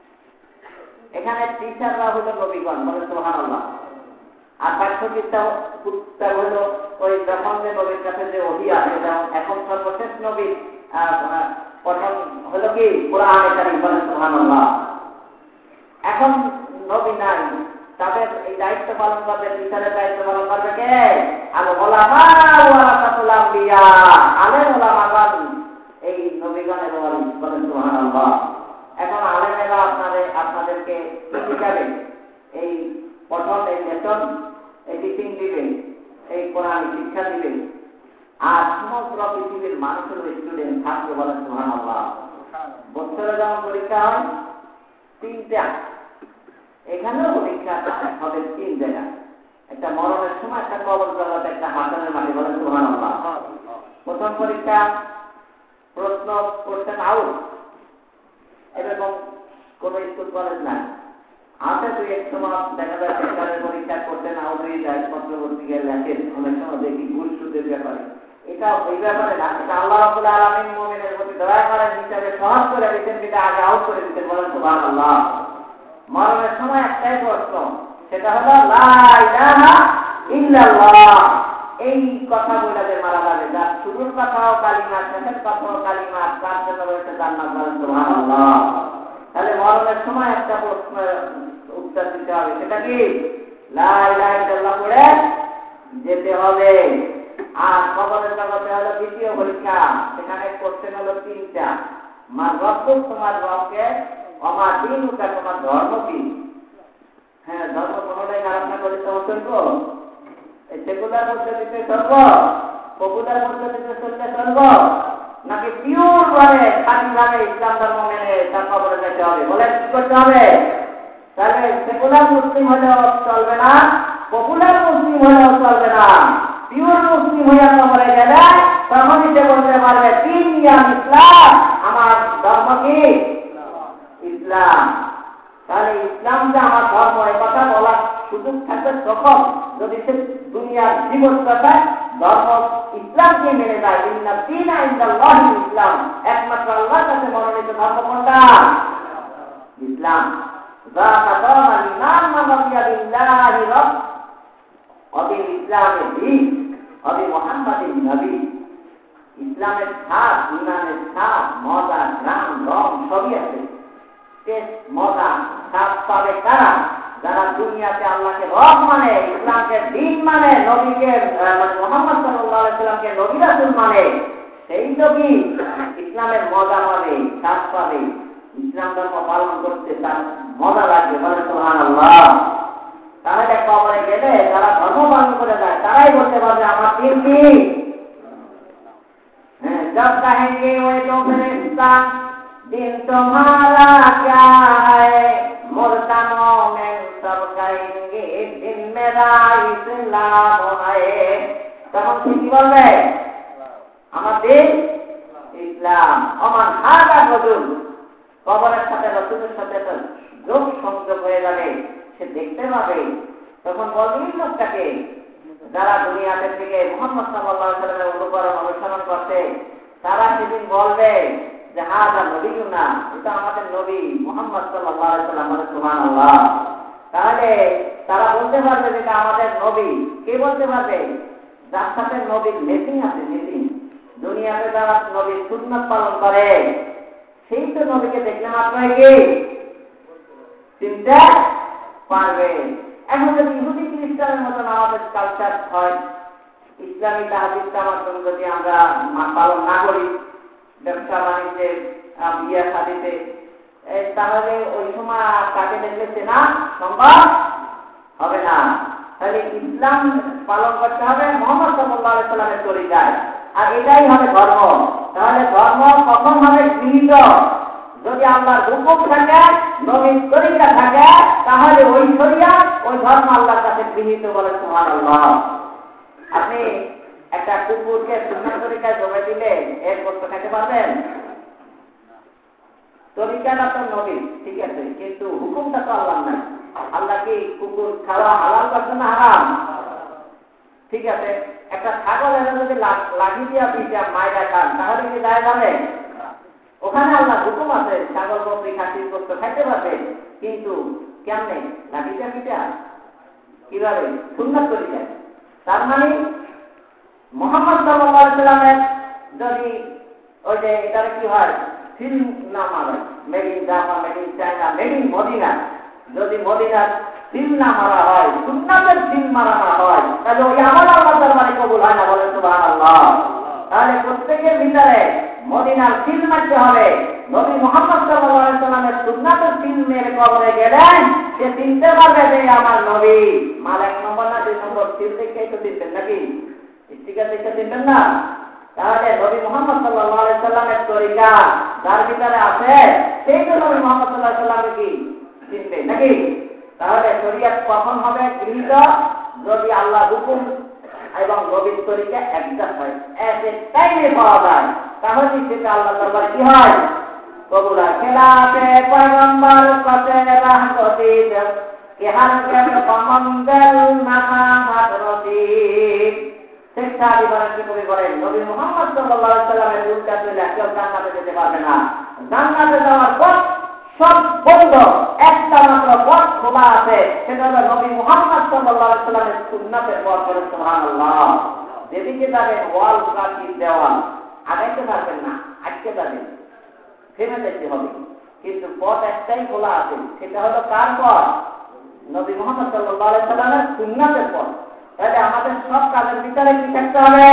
Speaker 1: এখানে টিচাররা হলো নবীগণ। বলে সুবহানাল্লাহ। আর পাঠ্যবিদ্যা হলো ওই যখন যে নবীর কাছে যে ওহী আসে, এখন সর্বশেষ নবী পঠন হলো কি কোরআনে কারীম। বলে সুবহানাল্লাহ। এখন নবী নাই, তাদের এই দায়িত্ব পালন করবে, টিচারের দায়িত্ব পালন করবে কে? আল উলামা ওয়ারাসাতুল আম্বিয়া, আলেম উলামাগণ এই নবীগণের ওয়ারিস। বলেন সুবহানাল্লাহ। এখন আলেমেরা আপনাদের আপনাদেরকে শিখাবে, এই পঠন, এই লেসন, এই টিচিং দিবেন, এই কোরআন শিক্ষা দিবেন, আর সমগ্র পৃথিবীর মানুষের স্টুডেন্ট থাকবে। বলেন সুবহানাল্লাহ। বছরে যেমন পরীক্ষা হয় তিনটা, এখানেও পরীক্ষা হবে তিন জায়গা। একটা মরণের সময়, একটা কবর জগতে, একটা হাসানের মাটি। বলেন সুবহানাল্লাহ। প্রথম পরীক্ষা প্রশ্ন করছেন আউট, এরকম কোন স্কুল কলেজ নাই, আছে দুই এক সময় দেখা যায় সেখানে পরীক্ষা করতেন আউট হয়ে যায়, পত্রপত্রিকায় লেখেন, অনেক সময় দেখি ঘুষ সুদের ব্যাপারে। এটা ওই ব্যাপারে না, এটা আল্লাহ রাব্বুল আলামিন মুমিনের প্রতি দয়া করেন হিসাবে সহজ করে দিতেন, যেটা আগে আউট করে দিতেন। বলেন সুবহানাল্লাহ। মরণের সময় একটাই প্রশ্ন, সেটা হলো লা ইলাহা ইল্লাল্লাহ। এই কথা বলে যে মারা যাবে, যার শুরুর কথাও কালিমা, শেষের কথাও কালিমা, তার জন্য রয়েছে জান্নাত। বলেন সুবহানাল্লাহ। তাহলে মরণের সময় একটা প্রশ্নের উত্তর দিতে হবে, সেটা কি লা ইলাহা ইল্লাল্লাহ বলে যেতে হবে। আর কবরের জগতে হলো দ্বিতীয় পরীক্ষা, সেখানে কোশ্চেন হলো তিনটা। মা রব্বুক, তোমার রবকে, অমা দীনুকা, তোমার ধর্ম কি। হ্যাঁ, ধর্ম কোনটাই খারাপ না করে তোমার চলবো, সেকুলার পদ্ধতিতে চলবো, পপুলার পদ্ধতিতে চলতে চলবো, নাকি পিওর ভাবে খাঁটি ভাবে ইসলাম ধর্ম মেনে তার কবরে যেতে হবে। বলে কি করতে হবে? তাহলে সেকুলার মুসলিম হলেও চলবে না, পপুলার মুসলিম হলেও চলবে না, পিওর মুসলিম হইয়া কবরে গেলে তখনই সে বলতে পারবে তিন নিয়াম ইসলাম, আমার ধর্ম কি ইসলাম। তাহলে ইসলাম যে আমার ধর্ম, এই কথা বলার সুযোগ থাকবে তখন যদি সে দুনিয়ার জীবন কথায় ধর্ম ইসলামকে মেনে যায়। ইন্না দীনা ইনদাল্লাহি ইসলাম, একমাত্র আল্লাহর কাছে মনোনীত ধর্ম কোনটা? ইসলাম। যাকা দামান ইমান মান রাদিয়া বিল্লাহি রাব, অবি ইসলামের দিন, অবি মুহাম্মাদিন নবী। ইসলামের স্বাদ, ইমানের স্বাদ, মজা, গ্রাম, রং সবই আছে। মজা স্বাদ পাবে কারা? যারা দুনিয়াতে আল্লাহকে রব মানে, ইসলামকে দিন মানে, নবীকে মুহাম্মদ সাল্লাল্লাহু আলাইহি ওয়াসাল্লামকে নবী রাসূল মানে, সেই নবী ইসলামের মজা পাবে, স্বাদ পাবে, ইসলাম ধর্ম পালন করতে তার মজা লাগবে। বলে সুবহানাল্লাহ। তাহলে কবরে গেলে যারা ধর্ম পালন করে যায় তারাই বলতে পারবে আমার দিন কি। হ্যাঁ, জব কহেंगे ওই তো ফেরেশতা दिन तुम्हारा क्या है, मुर्दा मोमिन सब कहेंगे दिन मेरा इस्लाम है। তখন কি বলবে? আমার দিন ইসলাম। আমার হাদা হুজুর, কবরের সাথে রাসূলের সাথে যোগ সংযোগ হয়ে যাবে, সে দেখতে পাবে। তখন বলবেন লোকটাকে যারা দুনিয়াতে থেকে মুহাম্মদ সাল্লাল্লাহু আলাইহি ওয়াসাল্লামের অনুকরণ অনুসরণ করতে, তারা সেদিন বলবে যে হাজা নবীনা, এটা আমাদের নবী মুহাম্মদ সাল্লাল্লাহু আলাইহি ওয়াসাল্লাম। বলে সুবহানাল্লাহ। তাহলে তারা বলতে পারবে যে এটা আমাদের নবী। কে বলতে পারবে? যার সাথে নবীর মেটিং আছে, মেটিং। দুনিয়াতে যারা নবীর সুন্নাত পালন করে, সেই তো নবীকে দেখলে মাত্র কি চিনতে পারবে। এখন যদি ইহুদি খ্রিস্টানের মতন আমাদের কালচার হয়, ইসলামী তাহাদিসটা মাধ্যমে যদি আমরা পালন না করি, ব্যবসা বাণিজ্যে, বিয়ে শাদীতে, তাহলে ওই সময় কাকে দেখলে চেনা সম্ভব হবে না। তাহলে ইসলাম পালন করতে হবে মুহাম্মদ সাল্লাল্লাহু আলাইহি ওয়াসাল্লামের তরিকায়, আর এটাই হবে ধর্ম। তাহলে ধর্ম কখন হবে গৃহীত? যদি আল্লাহর হুকুম থাকে, নবীর তরিকা থাকে, তাহলে ওই শরিয়াত, ওই ধর্ম আল্লাহর কাছে গৃহীত। বলে সুবহানাল্লাহ। আপনি একটা কুকুরকে সুন্নাত তরিকায় জমে দিলে এর কষ্ট খেতে পারবেন? তরিকাটা তো নবী, ঠিক আছে, কিন্তু হুকুমটা তো আল্লাহ নাই। আল্লাহ কি কুকুর খাওয়া হালাল করছে না হারাম? ঠিক আছে, একটা ছাগল এনে যদি লাগিয়ে দিয়া পিঠা মায়েরা খান, তাহলে কি দায় যাবে? ওখানে আল্লাহ হুকুম আছে, ছাগল বকরি খাসির কষ্ট খাইতে পারবে, কিন্তু কেমনে লাগিয়ে পিঠা, কিভাবে? সুন্নাত তরিকায়। তার মানে মুহাম্মদ সাল্লাল্লাহু আলাইহি ওয়াসাল্লামের যদি ওই যে এটার কি হয়, সিল না মারা, made in Japan, made in China, made in Madina, যদি মদিনার সিল না মারা হয়, সুন্নাতের সিল মারা না হয়, তাহলে ওই আমল আল্লাহর দরবারে কবুল হয় না। বলে সুবহানাল্লাহ। তাহলে প্রত্যেকের ভিতরে মদিনার সিল মারতে হবে। নবী মুহাম্মদ সাল্লাল্লাহু আলাইহি ওয়াসাল্লামের সুন্নাতের সিল মেরে কবরে গেলেন, সে চিনতে পারবে যে আমার নবী। মাল এক নম্বর না দুই নম্বর, সিল দেখেই তো চিনতেন নাকি? স্টিকার দেখে চিনতেন না? তাহলে নবী মুহাম্মদ সাল্লাল্লাহু আলাইহি ওয়াসাল্লামের তরিকা যার ভিতরে আছে সেই তো নবী মুহাম্মদ সাল্লাল্লাহু আলাইহি ওয়াসাল্লামকে কি চিনবে নাকি? তাহলে শরীয়ত কখন হবে গৃহীত? যদি আল্লাহ হুকুম এবং নবীর তরিকা একজাক্ট হয়, এতে টাইমে পাওয়া যায়, তাহলে সেটা আল্লাহ দরবারে কি হয়? কবুল হয়। খেলাফে পয়গম্বর কতে রাহমতিদ কে হার কে কমঙ্গল মাহামাত রসিদ। শিক্ষা বিবরণ কি কবি বলেন, নবী মুহাম্মদ সাল্লাল্লাহু আলাইহি ওয়াসাল্লামের রূপটা চলে কেউ জান্নাতে যেতে পারবে না। জান্নাতে যাওয়ার পথ সব বন্ধ, একটা মাত্র পথ খোলা আছে, সেটা হলো নবী মুহাম্মদ সাল্লাল্লাহু আলাইহি ওয়াসাল্লামের সুন্নাতের পথ। বলেন সুবহানাল্লাহ। যেদিকে যাবেন ওয়াল প্রাচীর দেওয়াল, আগাইতে পারবেন না, আটকে যাবেন, ফেলে যেতে হবে। কিন্তু পথ একটাই খোলা আছে, সেটা হলো কার পথ? নবী মুহাম্মদ সাল্লাল্লাহু আলাইহি ওয়াসাল্লামের সুন্নাতের পথ। তাহলে আমাদের সব কাজের ভিতরে কি থাকতে হবে?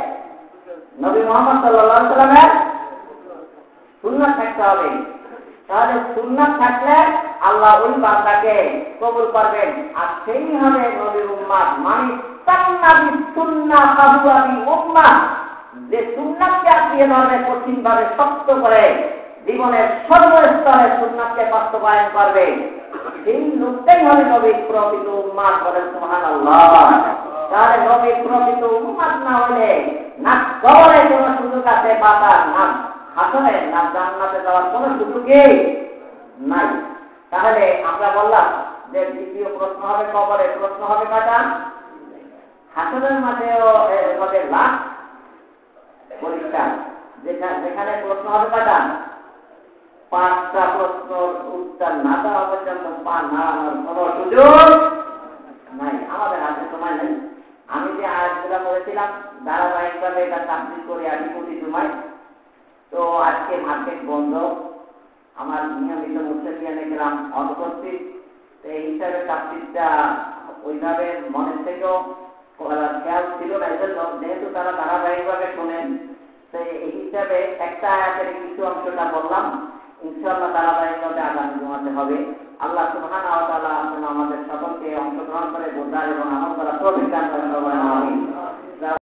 Speaker 1: নবী মুহাম্মদ সাল্লাল্লাহু আলাইহি ওয়াসাল্লামের সুন্নাত থাকতে হবে। তাহলে সুন্নাত থাকলে আল্লাহ ওই বান্দাকে কবুল করবেন। আর সেই হবে নবীর উম্মাত, মানে তান্নাবি সুন্নাহ ফাহুয়াবি উম্মাহ, যে সুন্নাতকে আঁকড়িয়ে ধরবে, কঠিনভাবে শক্ত করে জীবনের সর্বস্তরে সুন্নাতকে বাস্তবায়ন করবে, সেই লোকটাই হবে নবীর প্রকৃত উম্মাত। বলেন সুবহানাল্লাহ। তাহলে নবীর প্রকৃত উম্মাত না হলে না কবরে কোনো সুযোগ আছে বাঁচার, না হাসনে, না জান্নাতে যাওয়ার কোনো সুযোগই নাই। তাহলে আমরা বললাম যে দ্বিতীয় প্রশ্ন হবে কবরে, প্রশ্ন হবে কয়টা? হাসনের মাঝেও হবে লাখ পরিষ্কার, যেখানে প্রশ্ন হবে কয়টা? পাঁচটা প্রশ্ন উত্তর না দেওয়া পর্যন্ত পা নাড়ানোর কোনো সুযোগ নাই। আমাদের হাতে সময় নেই। আমি যে আয়াতগুলো বলেছিলাম ধারাবাহিকভাবে এটা তাফসীর করে আমি প্রতি জুমায়, তো আজকে মার্কেট বন্ধ, আমার নিয়মিত মুসলিয়ানে গেলাম অনুপস্থিত, এই হিসাবে তাফসীরটা ওইভাবে মনের থেকেও খেয়াল ছিল না। এই জন্য যেহেতু তারা ধারাবাহিকভাবে শোনেন, তো এই হিসাবে একটা আয়াতের কিছু অংশটা বললাম। ইনশাআল্লাহ ধারাবাহিকভাবে আগামী জুমাতে হবে। আল্লাহ সুবহানাহু ওয়া তাআলা আমাদের সকলকে অংশগ্রহণ করে বোঝার এবং আমল করার তৌফিক দান করেন।